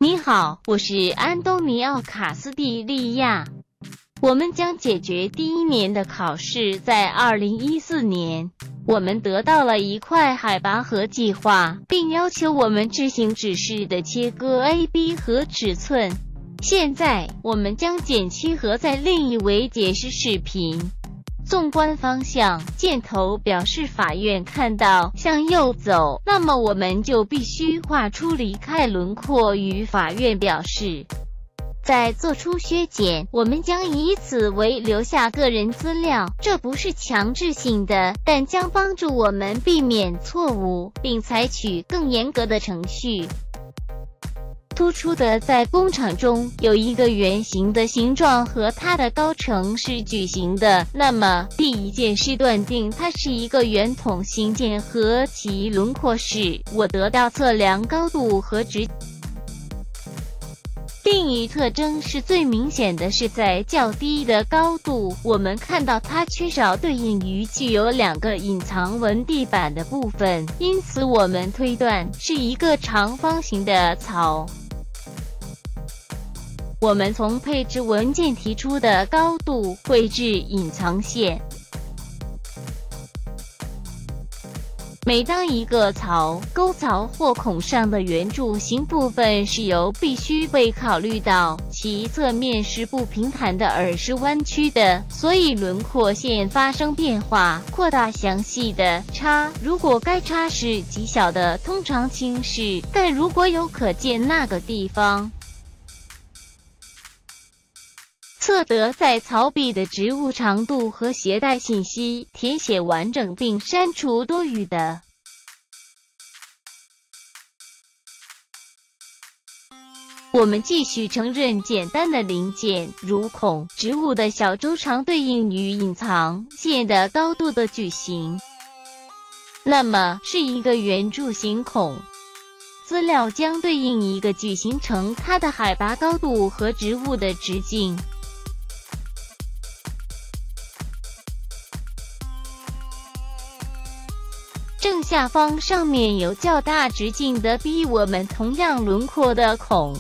你好，我是安东尼奥·卡斯蒂利亚。我们将解决第一年的考试。在2014年，我们得到了一块海拔和计划，并要求我们执行指示的切割 AB 和尺寸。现在，我们将剪切合在另一维解释视频。纵观方向，箭头表示法院看到向右走，那么我们就必须画出离开轮廓与法院表示。在做出削减，我们将以此为留下个人资料，这不是强制性的，但将帮助我们避免错误，并采取更严格的程序。突出的在工厂中有一个圆形的形状和它的高程是矩形的，那么第一件事断定它是一个圆筒形件和其轮廓是我得到测量高度和直。另一特征是最明显的是在较低的高度，我们看到它缺少对应于具有两个隐藏纹地板的部分，因此我们推断是一个长方形的槽。我们从配置文件提出的高度绘制隐藏线。每当一个槽、沟槽或孔上的圆柱形部分是由必须被考虑到其侧面是不平坦的而是弯曲的，所以轮廓线发生变化，扩大详细的差。如果该差是极小的，通常轻视，但如果有可见那个地方。测得在槽壁的植物长度和携带信息，填写完整并删除多余的。我们继续承认简单的零件，如孔。植物的小周长对应于隐藏线的高度的矩形，那么是一个圆柱形孔。资料将对应一个矩形成它的海拔高度和植物的直径。正下方上面有较大直径的比我们同样轮廓的孔，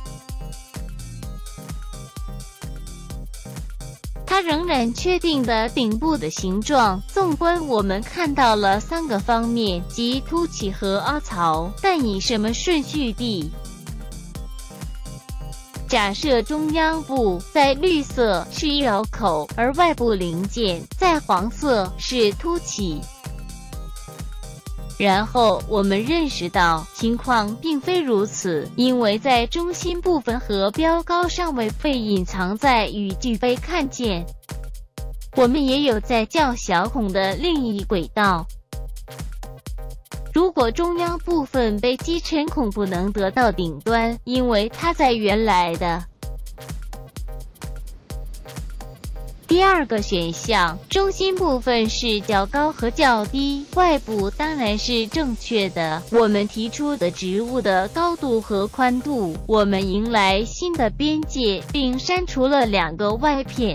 它仍然确定的顶部的形状。纵观我们看到了三个方面，即凸起和凹槽，但以什么顺序地？假设中央部在绿色是凹口，而外部零件在黄色是凸起。然后我们认识到情况并非如此，因为在中心部分和标高尚未被隐藏在与具被看见。我们也有在较小孔的另一轨道。如果中央部分被击沉，孔不能得到顶端，因为它在原来的。第二个选项，中心部分是较高和较低，外部当然是正确的。我们提出的植物的高度和宽度，我们迎来新的边界，并删除了两个外片。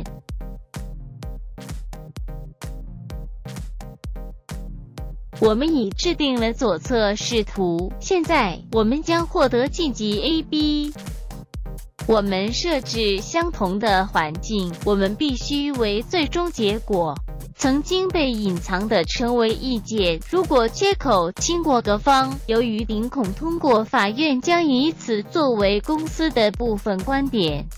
我们已制定了左侧视图，现在我们将获得晋级 AB。我们设置相同的环境，我们必须为最终结果。曾经被隐藏的成为意见。如果接口经过各方，由于顶孔通过，法院将以此作为公司的部分观点。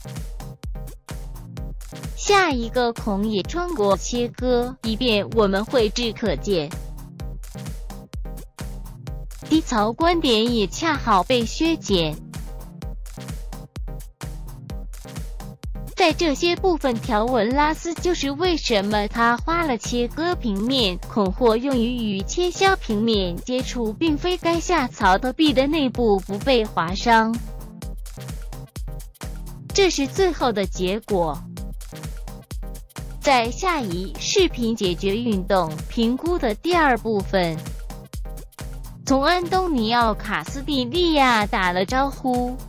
下一个孔也穿过切割，以便我们绘制可见。低槽观点也恰好被削减。在这些部分条纹拉丝就是为什么他花了切割平面孔或用于与切削平面接触，并非该下槽的壁的内部不被划伤。这是最后的结果。在下一视频解决运动评估的第二部分。从安东尼奥·卡斯蒂利亚打了招呼。